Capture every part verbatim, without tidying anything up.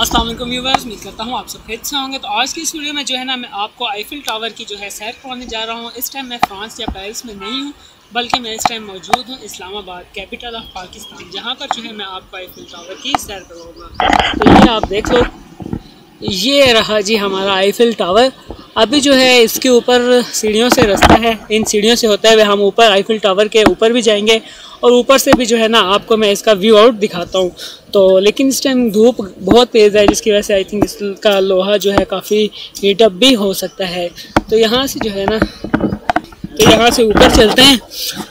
अस्सलाम वालेकुम व्यूअर्स, उम्मीद करता हूँ आप सब खैरियत से होंगे। तो आज की इस वीडियो में जो है ना मैं आपको आईफिल टावर की जो है सैर करवाने जा रहा हूँ। इस टाइम मैं फ्रांस या पेरिस में नहीं हूँ, बल्कि मैं इस टाइम मौजूद हूँ इस्लामाबाद, कैपिटल ऑफ पाकिस्तान, जहाँ पर जो है मैं आपको आईफिल टावर की सैर करवाऊँगा। तो ये आप देख लो, ये रहा जी हमारा आईफिल टावर। अभी जो है इसके ऊपर सीढ़ियों से रास्ता है, इन सीढ़ियों से होता है हम ऊपर आईफिल टावर के ऊपर भी जाएंगे और ऊपर से भी जो है ना आपको मैं इसका व्यू आउट दिखाता हूँ। तो लेकिन इस टाइम धूप बहुत तेज़ है, जिसकी वजह से आई थिंक इसका लोहा जो है काफ़ी हीटअप भी हो सकता है। तो यहाँ से जो है ना, तो यहाँ से ऊपर चलते हैं।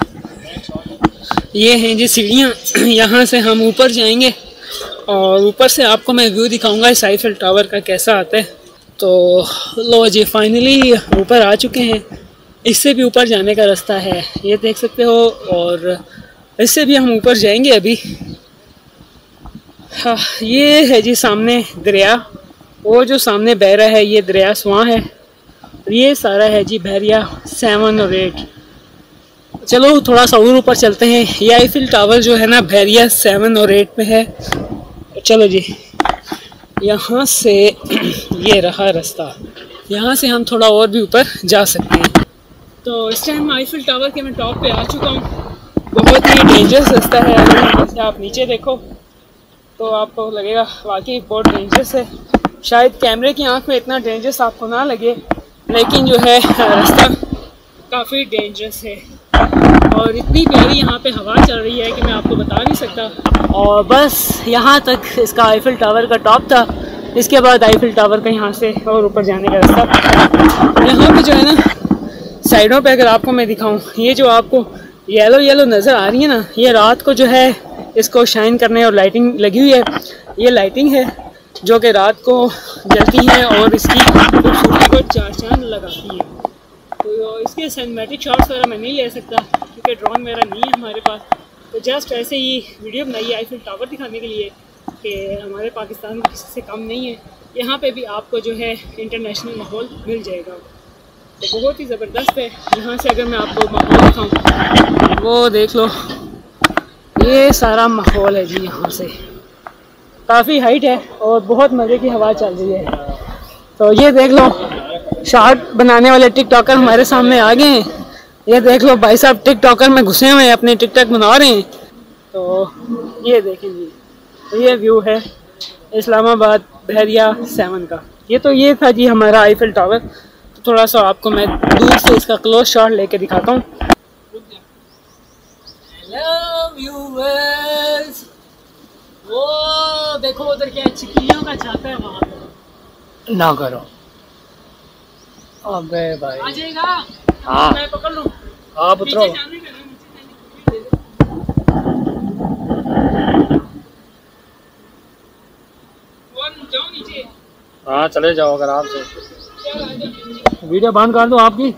ये हैं जी सीढ़ियाँ, यहाँ से हम ऊपर जाएंगे और ऊपर से आपको मैं व्यू दिखाऊंगा इस आईफिल टावर का कैसा आता है। तो लो जी, फाइनली ऊपर आ चुके हैं। इससे भी ऊपर जाने का रास्ता है, ये देख सकते हो, और इससे भी हम ऊपर जाएंगे अभी। हाँ, ये है जी सामने दरिया, वो जो सामने बह रहा है ये दरिया स्वां है। ये सारा है जी बहरिया सेवन और एट। चलो थोड़ा सा और ऊपर चलते हैं। ये आईफिल टावर जो है ना बहरिया सेवन और एट में है। चलो जी, यहाँ से ये रहा रास्ता, यहाँ से हम थोड़ा और भी ऊपर जा सकते हैं। तो इस टाइम आईफिल टावर के मैं टॉप पे आ चुका हूँ। बहुत ही डेंजरस रास्ता है, अगर जैसे आप नीचे देखो तो आपको लगेगा वाकई बहुत डेंजरस है। शायद कैमरे की आंख में इतना डेंजरस आपको ना लगे, लेकिन जो है रास्ता काफ़ी डेंजरस है और इतनी प्यारी यहाँ पे हवा चल रही है कि मैं आपको बता नहीं सकता। और बस यहाँ तक इसका आईफिल टावर का टॉप था। इसके बाद आईफिल टावर का यहाँ से और ऊपर जाने का रास्ता। यहाँ पे जो है ना साइडों पे अगर आपको मैं दिखाऊं, ये जो आपको येलो येलो नज़र आ रही है ना, ये रात को जो है इसको शाइन करने और लाइटिंग लगी हुई है। ये लाइटिंग है जो कि रात को जलती है और इसकी खूबसूरती को चार चांद लगाती है। तो इसके सिनेमैटिक शॉट्स वगैरह मैं नहीं ले सकता क्योंकि ड्रोन मेरा नहीं है हमारे पास। तो जस्ट ऐसे ही वीडियो बनाई आईफिल टावर दिखाने के लिए कि हमारे पाकिस्तान में किसी से कम नहीं है। यहाँ पे भी आपको जो है इंटरनेशनल माहौल मिल जाएगा। तो बहुत ही ज़बरदस्त है। यहाँ से अगर मैं आपको माहौल दिखाऊँ, वो देख लो, ये सारा माहौल है जी। यहाँ से काफ़ी हाइट है और बहुत मज़े की हवा चल रही है। तो ये देख लो, शॉर्ट बनाने वाले टिकटॉकर हमारे सामने आ गए हैं। ये देख लो भाई साहब टिकटॉकर में घुसे हुए हैं, अपने टिकटॉक बना रहे हैं। तो ये देखें जी, तो ये व्यू है इस्लामाबाद बहरिया सेवन का। ये तो ये था जी हमारा आईफिल टावर। तो थोड़ा सा आपको मैं दूर से इसका क्लोज शॉट लेके दिखाता हूँ। हेलो व्यूअर्स, वो देखो उधर क्या चिकनियों का छाता है वहाँ पे। ना करो, अबे भाई आ जाएगा। हाँ मैं पकड़ लूँ, आप उतरो। हाँ चले जाओ अगर आप से। वीडियो बंद कर दो आपकी।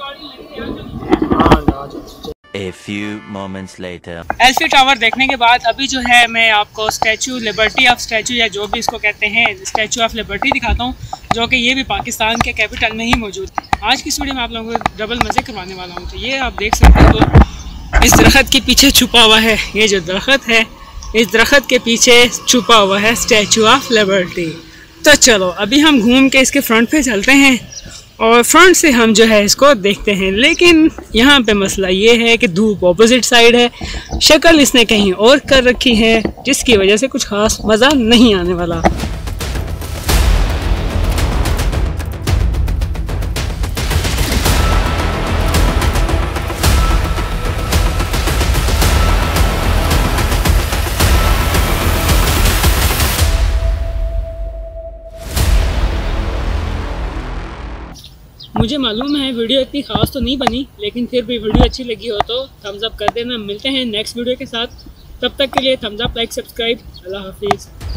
A few moments later. Eiffel tower देखने के बाद अभी जो है मैं आपको स्टैचू लिबर्टी ऑफ स्टैचू या जो भी इसको कहते हैं स्टैचू ऑफ लिबर्टी दिखाता हूँ, जो कि ये भी पाकिस्तान के कैपिटल में ही मौजूद है। आज की इस वीडियो में आप लोगों को डबल मज़े करवाने वाला हूँ। तो ये आप देख सकते हो, इस दरख्त के पीछे छुपा हुआ है, ये जो दरख्त है इस दरख्त के पीछे छुपा हुआ है स्टैचू ऑफ लिबर्टी। तो चलो अभी हम घूम के इसके फ्रंट पे चलते हैं और फ्रंट से हम जो है इसको देखते हैं। लेकिन यहाँ पे मसला ये है कि धूप ऑपोजिट साइड है, शक्ल इसने कहीं और कर रखी है, जिसकी वजह से कुछ खास मज़ा नहीं आने वाला। मुझे मालूम है वीडियो इतनी ख़ास तो नहीं बनी, लेकिन फिर भी वीडियो अच्छी लगी हो तो थम्स अप कर देना। मिलते हैं नेक्स्ट वीडियो के साथ, तब तक के लिए थम्स अप, लाइक, सब्सक्राइब। अल्लाह हाफिज़।